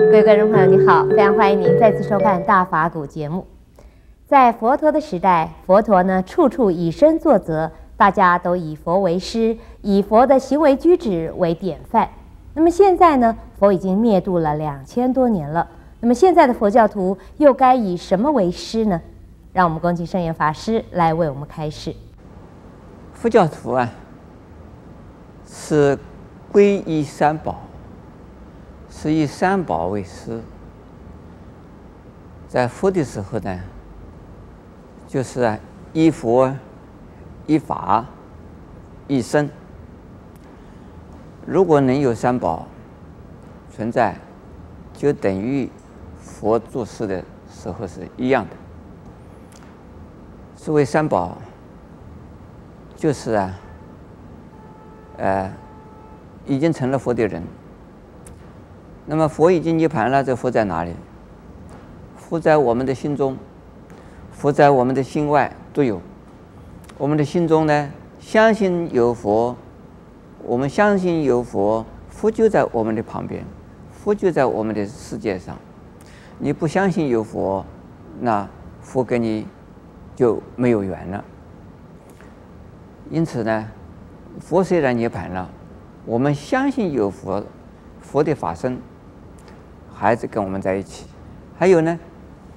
各位观众朋友，你好，非常欢迎您再次收看《大法古》节目。在佛陀的时代，佛陀呢处处以身作则，大家都以佛为师，以佛的行为举止为典范。那么现在呢，佛已经灭度了2000多年了。那么现在的佛教徒又该以什么为师呢？让我们恭请圣严法师来为我们开示。 佛教徒啊，是皈依三宝，是以三宝为师。在佛的时候呢，就是依佛、依法、依僧。如果能有三宝存在，就等于佛做事的时候是一样的。所谓三宝，就是已经成了佛的人。那么佛已经涅槃了，这佛在哪里？佛在我们的心中，佛在我们的心外都有。我们的心中呢，相信有佛，我们相信有佛，佛就在我们的旁边，佛就在我们的世界上。你不相信有佛，那佛跟你就没有缘了。因此呢，佛虽然涅槃了，我们相信有佛，佛的法身还是跟我们在一起。还有呢，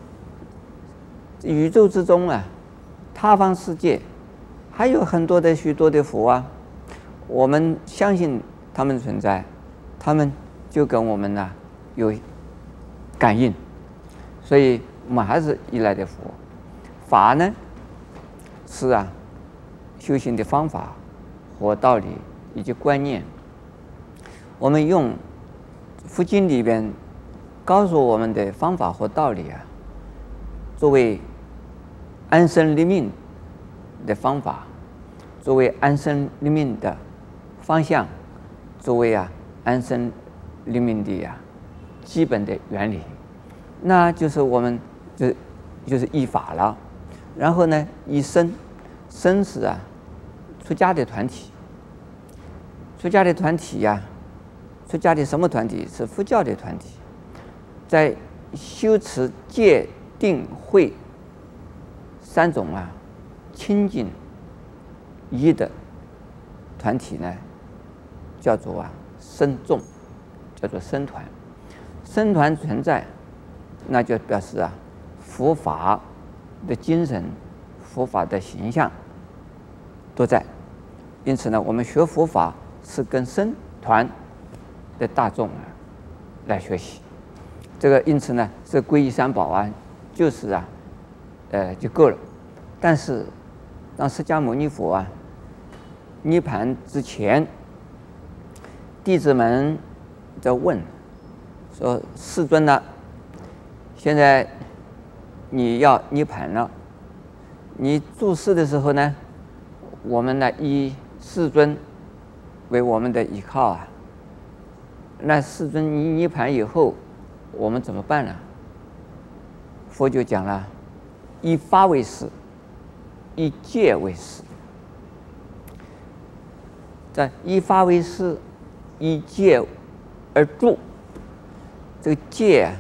宇宙之中啊，他方世界还有很多的许多的佛啊，我们相信他们存在，他们就跟我们有感应，所以我们还是依赖的佛。法呢是修行的方法和道理以及观念。我们用佛经里边告诉我们的方法和道理作为安身立命的方法，作为安身立命的方向，作为安身立命的基本的原理。那就是我们就是依法了。然后呢，依僧，僧是出家的团体。出家的团体出家的什么团体？是佛教的团体。在修持戒定慧三种清净一的团体呢，叫做僧众，叫做僧团。僧团存在，那就表示佛法的精神、佛法的形象都在。因此呢，我们学佛法是跟僧团的大众来学习。这个因此呢，这皈依三宝就是就够了。但是当释迦牟尼佛涅槃之前，弟子们在问说：“世尊呢，现在你要涅槃了，你住世的时候呢，我们呢以世尊为我们的依靠那世尊你涅槃以后，我们怎么办呢？”佛就讲了：以法为师，以戒为师。在以法为师，以戒而住。这个戒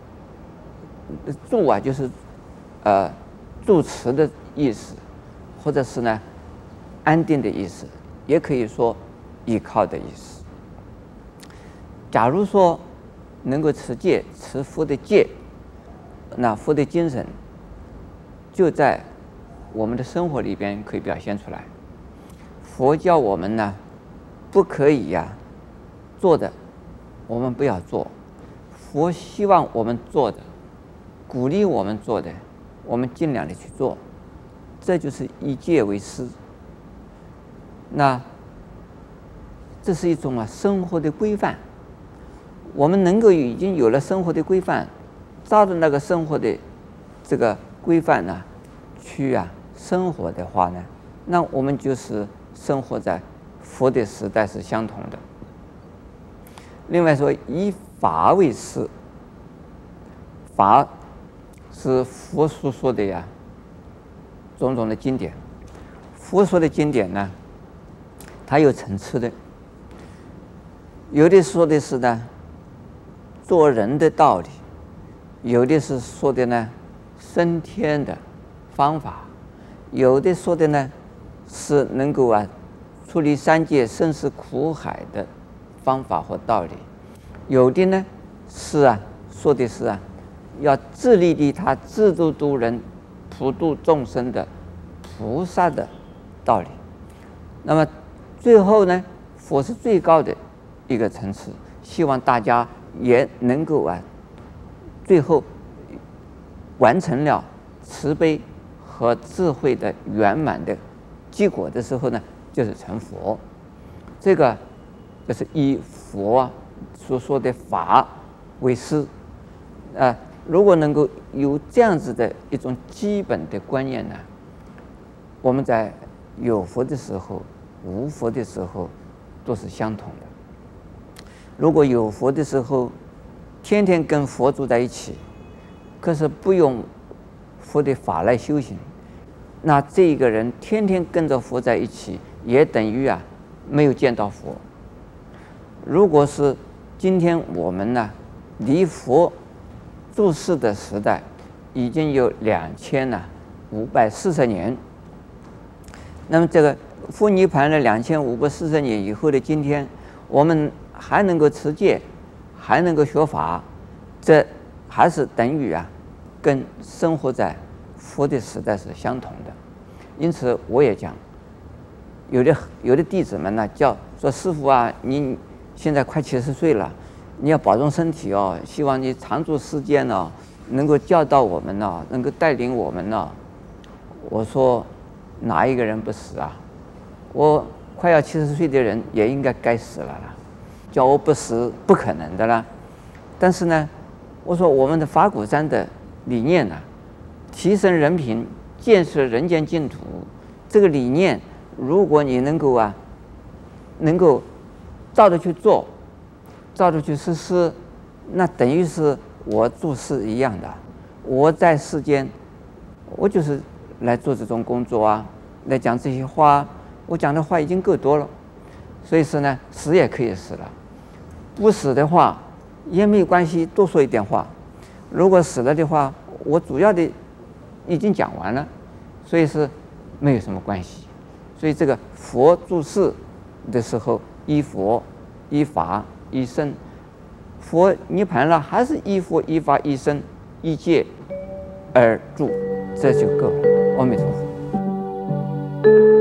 住就是住持的意思，或者是呢安定的意思，也可以说依靠的意思。假如说能够持戒，持佛的戒，那佛的精神就在我们的生活里边可以表现出来。佛教我们呢，不可以做的，我们不要做；佛希望我们做的，鼓励我们做的，我们尽量的去做。这就是以戒为师。那这是一种生活的规范。我们能够已经有了生活的规范，照着那个生活的这个规范去生活的话呢，那我们就是生活在佛的时代是相同的。另外说，以法为师，法是佛所说的种种的经典。佛说的经典呢，它有层次的。有的说的是做人的道理，有的是说的呢升天的方法，有的说的呢是能够处理三界生死苦海的方法和道理，有的呢是说的是要自利利他、自度度人、普度众生的菩萨的道理。那么最后呢，佛是最高的一个层次，希望大家也能够最后完成了慈悲和智慧的圆满的结果的时候呢，就是成佛。这个就是以佛所说的法为师。如果能够有这样子的一种基本的观念呢，我们在有佛的时候、无佛的时候都是相同的。如果有佛的时候，天天跟佛住在一起，可是不用佛的法来修行，那这一个人天天跟着佛在一起，也等于没有见到佛。如果是今天我们离佛住世的时代已经有2540年，那么这个佛涅槃了2540年以后的今天，我们还能够持戒，还能够学法，这还是等于跟生活在佛的时代是相同的。因此我也讲，有的弟子们叫说师父你现在快70岁了，你要保重身体哦，希望你常住世间哦，能够教导我们哦，能够带领我们哦。我说哪一个人不死我快要70岁的人也应该死了啦，叫我不死不可能的啦。但是呢，我说我们的法鼓山的理念提升人品，建设人间净土，这个理念，如果你能够照着去做，照着去实施，那等于是我做事一样的。我在世间，我就是来做这种工作来讲这些话，我讲的话已经够多了。所以说呢，死也可以死了，不死的话也没有关系，多说一点话。如果死了的话，我主要的已经讲完了，所以是没有什么关系。所以这个佛住世的时候，依佛、依法、依僧；佛涅槃了，还是依佛、依法、依僧、依戒而住，这就够了。阿弥陀佛。